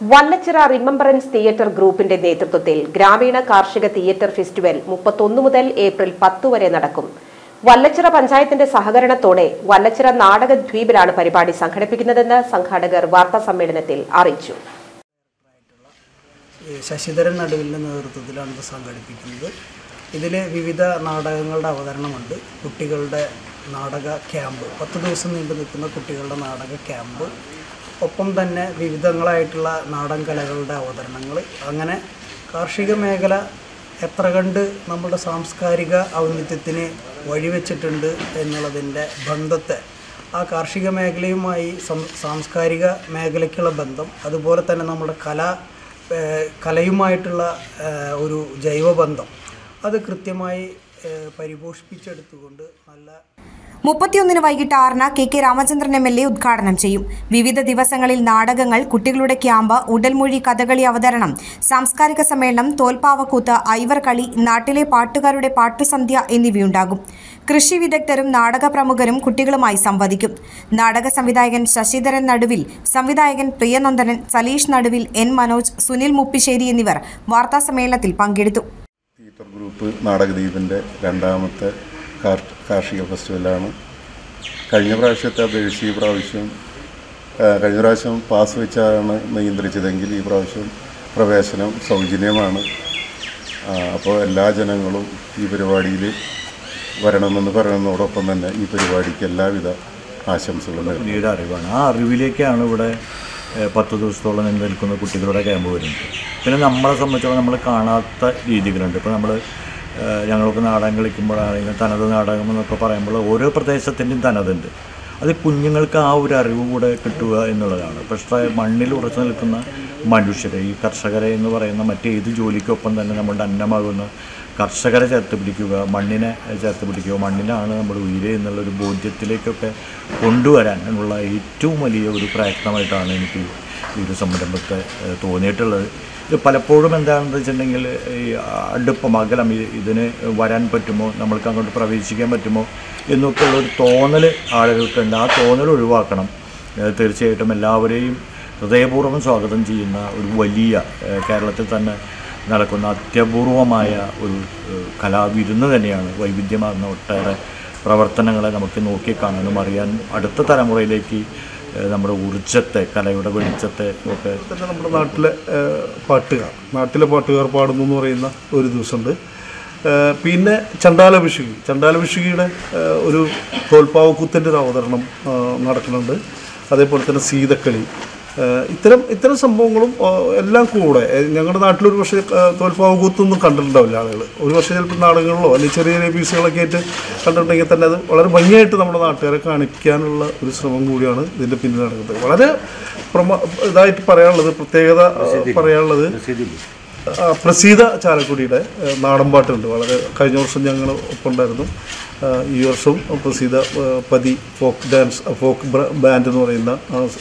Vallachira remembrance theatre ഗ്രൂപ്പിന്റെ നേതൃത്വത്തിൽ ഗ്രാമീണ കാർഷിക തിയേറ്റർ ഫെസ്റ്റിവൽ 31 മുതൽ ഏപ്രിൽ 10 വരെ നടക്കും. വല്ലച്ചിറ പഞ്ചായത്തിന്റെ സഹകരണത്തോടെ വല്ലച്ചിറ നാടക ദ്വീപിലാണ് പരിപാടി സംഘടിപ്പിക്കുന്നതെന്ന് സംഘാടകർ വാർത്താസമ്മേളനത്തിൽ അറിയിച്ചു. ശശിധരൻ നടുവിന്റെ നേതൃത്വത്തിലാണ് ഇത് സംഘടിപ്പിക്കുന്നത്. ഇതിലെ വിവിധ നാടകങ്ങളുടെ അവതരണമുണ്ട്. കുട്ടികളുടെ നാടക ക്യാമ്പ്, 10 ദിവസം നീണ്ടു നിൽക്കുന്ന കുട്ടികളുടെ നാടക ക്യാമ്പ്, ഒപ്പം തന്നെ വിവിധങ്ങളായിട്ടുള്ള നാടൻ കലകളുടെ അവതരണങ്ങൾ. അങ്ങനെ കാർഷിക മേഖല എത്ര കണ്ട് നമ്മുടെ സാംസ്കാരിക ഔന്നിത്യത്തിന് വഴിവെച്ചിട്ടുണ്ട് എന്നുള്ളതിൻ്റെ ബന്ധത്തെ, ആ കാർഷിക മേഖലയുമായി സാംസ്കാരിക മേഖലയ്ക്കുള്ള ബന്ധം, അതുപോലെ തന്നെ നമ്മുടെ കലയുമായിട്ടുള്ള ഒരു ജൈവബന്ധം, അത് കൃത്യമായി പരിപോഷിപ്പിച്ചെടുത്തുകൊണ്ട് 31 വൈകിട്ട് 6 കെ രാമചന്ദ്രൻ MLA ഉദ്ഘാടനം ചെയ്യും. വിവിധ ദിവസങ്ങളിൽ നാടകങ്ങൾ, കുട്ടികളുടെ ക്യാമ്പ്, ഉടൽമൊഴി, കഥകളി അവതരണം, സാംസ്കാരിക സമ്മേളനം, തോൽപ്പാവക്കൂത്ത്, ഐവർകളി, നാട്ടിലെ പാട്ടുകാരുടെ പാട്ടുസന്ധ്യ എന്നിവയുണ്ടാകും. കൃഷി വിദഗ്ധരും നാടക പ്രമുഖരും കുട്ടികളുമായി സംവദിക്കും. നാടക സംവിധായകൻ ശശിധരൻ നടുവിൽ, സംവിധായകൻ പ്രിയനന്ദനൻ, സലീഷ് നടുവിൽ, N മനോജ്, സുനിൽ മുപ്പിശ്ശേരി എന്നിവർ വാർത്താസമ്മേളനത്തിൽ പങ്കെടുത്തു. തിയേറ്റർ ഗ്രൂപ്പ് നാടകദ്വീപിൻ്റെ രണ്ടാമത്തെ കാർഷിക ഫെസ്റ്റിവലാണ്. കഴിഞ്ഞ പ്രാവശ്യത്തെ അപേക്ഷിച്ച് ഈ പ്രാവശ്യം, കഴിഞ്ഞ പ്രാവശ്യം പാസ് വെച്ചാണ് നിയന്ത്രിച്ചതെങ്കിൽ ഈ പ്രാവശ്യം പ്രവേശനം സൗജന്യമാണ്. അപ്പോൾ എല്ലാ ജനങ്ങളും ഈ പരിപാടിയിൽ വരണമെന്ന് പറയുന്നതോടൊപ്പം തന്നെ ഈ പരിപാടിക്ക് എല്ലാവിധ ആശംസകളും. പിന്നീട് അറിവാണ്, ആ അറിവിലേക്കാണ് ഇവിടെ 10 ദിവസത്തോളം നിന്ന് നിൽക്കുന്ന കുട്ടികളുടെ ക്യാമ്പ് വരുന്നത്. പിന്നെ നമ്മളെ സംബന്ധിച്ചോളം നമ്മൾ കാണാത്ത രീതികളുണ്ട്. ഇപ്പോൾ ഞങ്ങൾക്ക് നാടകം കളിക്കുമ്പോഴാണെങ്കിൽ തനത് നാടകം എന്നൊക്കെ പറയുമ്പോൾ ഓരോ പ്രദേശത്തിൻ്റെയും തനതുണ്ട്. അത് കുഞ്ഞുങ്ങൾക്ക് ആ ഒരു അറിവ് കൂടെ കിട്ടുക എന്നുള്ളതാണ്. പക്ഷേ മണ്ണിൽ ഉറച്ചു നിൽക്കുന്ന മനുഷ്യരെ, ഈ കർഷകരെ എന്ന് പറയുന്ന മറ്റേത് ജോലിക്കൊപ്പം തന്നെ നമ്മളുടെ അന്നമാകുന്ന കർഷകരെ ചേർത്ത് പിടിക്കുക, മണ്ണിനെ ചേർത്ത് പിടിക്കുക, മണ്ണിനാണ് നമ്മുടെ ഉയിര് എന്നുള്ളൊരു ബോധ്യത്തിലേക്കൊക്കെ കൊണ്ടുവരാനുള്ള ഏറ്റവും വലിയ ഒരു പ്രയത്നമായിട്ടാണ് എനിക്ക് ഈ ഒരു സംരംഭത്തെ തോന്നിയിട്ടുള്ളത്. ഇത് പലപ്പോഴും എന്താണെന്ന് വെച്ചിട്ടുണ്ടെങ്കിൽ ഈ അടുപ്പം, അകലം, ഇതിന് വരാൻ പറ്റുമോ, നമ്മൾക്ക് അങ്ങോട്ട് പ്രവേശിക്കാൻ പറ്റുമോ എന്നൊക്കെ ഉള്ളൊരു തോന്നൽ ആളുകൾക്കുണ്ട്. ആ തോന്നൽ ഒഴിവാക്കണം. തീർച്ചയായിട്ടും എല്ലാവരെയും ഹൃദയപൂർവ്വം സ്വാഗതം ചെയ്യുന്ന ഒരു വലിയ, കേരളത്തിൽ തന്നെ നടക്കുന്ന അത്യപൂർവമായ ഒരു കലാവിരുന്ന് തന്നെയാണ്. വൈവിധ്യമാർന്ന ഒട്ടേറെ പ്രവർത്തനങ്ങളെ നമുക്ക് നോക്കിക്കാണാനും അറിയാനും അടുത്ത തലമുറയിലേക്ക് നമ്മുടെ ഊർജ്ജത്തെ, കലയുടെ വെളിച്ചത്തെ ഒക്കെ തന്നെ നമ്മുടെ നാട്ടിലെ പാട്ടുകാർ പാടുന്നു എന്ന് പറയുന്ന ഒരു ദിവസമുണ്ട്. പിന്നെ ചണ്ടാലഭിഷുകിയുടെ ഒരു തോൽപ്പാവക്കൂത്തിൻ്റെ ഒരു അവതരണം നടക്കുന്നുണ്ട്. അതേപോലെ തന്നെ സീതക്കളി, ഇത്തരം സംഭവങ്ങളും എല്ലാം കൂടെ. ഞങ്ങളുടെ നാട്ടിലൊരു പക്ഷേ തോൽപ്പാവക്കൂത്തൊന്നും കണ്ടിട്ടുണ്ടാവില്ല ആളുകൾ. ഒരു പക്ഷേ ചിലപ്പോൾ നാടകങ്ങളിലോ അല്ലെങ്കിൽ ചെറിയ ചെറിയ പീസുകളൊക്കെ ആയിട്ട് കണ്ടിട്ടുണ്ടെങ്കിൽ തന്നെ അത് വളരെ ഭംഗിയായിട്ട് നമ്മുടെ നാട്ടുകാരെ കാണിക്കാനുള്ള ഒരു ശ്രമം കൂടിയാണ് ഇതിൻ്റെ പിന്നിൽ നടക്കുന്നത്. വളരെ ഇതായിട്ട് പറയാനുള്ളത്, പ്രത്യേകത പറയാനുള്ളത്, പ്രസീത ചാലക്കുടിയുടെ നാടൻപാട്ടുണ്ട്. വളരെ കഴിഞ്ഞ വർഷം ഞങ്ങൾ ഒപ്പം ഉണ്ടായിരുന്നു. ഈ വർഷം പ്രസീത പതി ഫോക്ക് ബാൻഡ് എന്ന് പറയുന്ന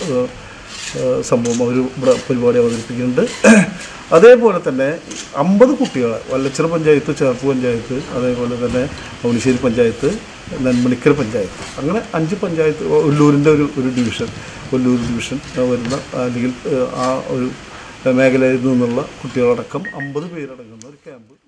സംഭവം ഒരു പരിപാടി അവതരിപ്പിക്കുന്നുണ്ട്. അതേപോലെ തന്നെ 50 കുട്ടികളെ വല്ലച്ചിറ പഞ്ചായത്ത്, ചേർപ്പ് പഞ്ചായത്ത്, അതേപോലെ തന്നെ മൗലിശ്ശേരി പഞ്ചായത്ത്, നെന്മണിക്കൽ പഞ്ചായത്ത്, അങ്ങനെ 5 പഞ്ചായത്ത്, ഒല്ലൂരിൻ്റെ ഒരു ഡിവിഷൻ വരുന്ന, അല്ലെങ്കിൽ ആ ഒരു മേഖലയിൽ നിന്നുള്ള കുട്ടികളടക്കം 50 പേരടങ്ങുന്ന ഒരു ക്യാമ്പ്